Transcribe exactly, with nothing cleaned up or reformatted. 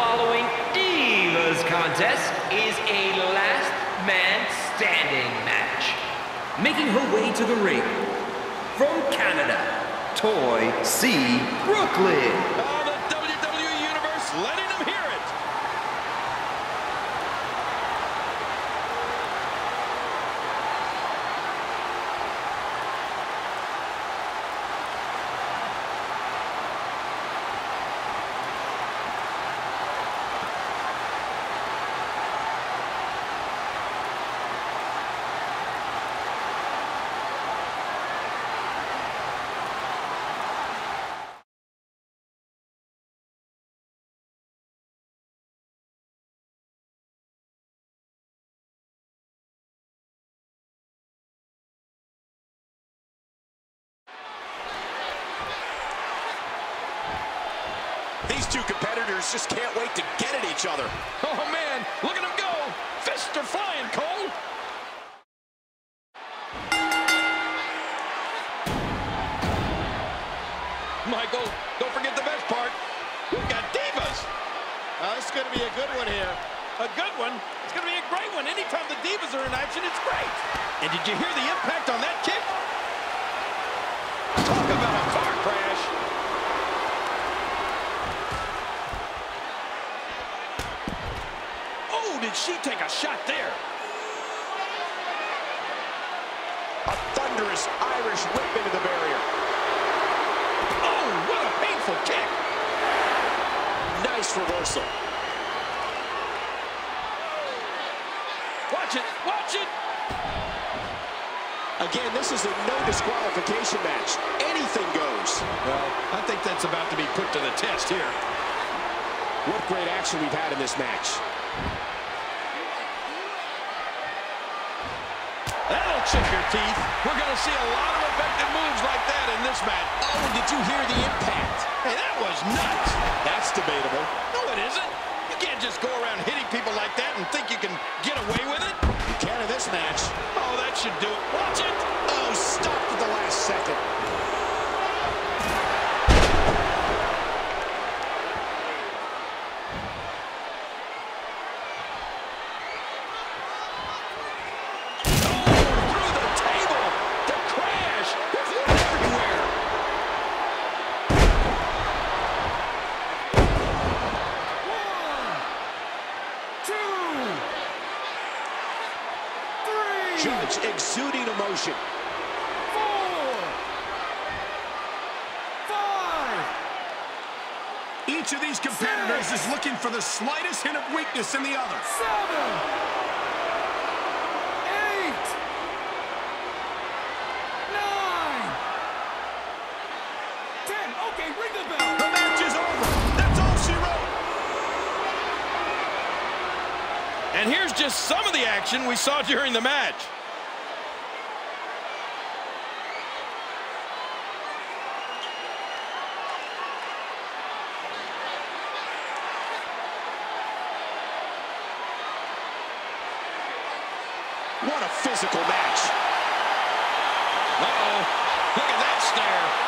following Divas contest is a last man standing match. Making her way to the ring, from Canada, Toy C. Brooklyn. Oh, the W W E Universe letting them hear it. These two competitors just can't wait to get at each other. Oh, man, look at them go. Fists are flying, Cole. Michael, don't forget the best part. We've got Divas. Uh, this is going to be a good one here. A good one? It's going to be a great one. Anytime the Divas are in action, it's great. And did you hear the impact on that kick? Talk about a car crash. Oh, did she take a shot there? A thunderous Irish whip into the barrier. Oh, what a painful kick. Nice reversal. Watch it, watch it. Again, this is a no disqualification match. Anything goes. Well, I think that's about to be put to the test here. What great action we've had in this match. That'll chip your teeth. We're going to see a lot of effective moves like that in this match. Oh, did you hear the impact? Hey, that was nuts. That's debatable. No, it isn't. You can't just go around hitting people like that and think you can get away with it. You can in this match. Oh, that should do it. Watch it. Oh, stopped at the last second. Judge exuding emotion. Four. Five. Each of these competitors Six. is looking for the slightest hint of weakness in the other. Seven. Eight. Nine. Ten. Okay, ring the bell. The match is over. That's all she wrote. And here's just some of the action we saw during the match. What a physical match. Uh-oh. Look at that stare.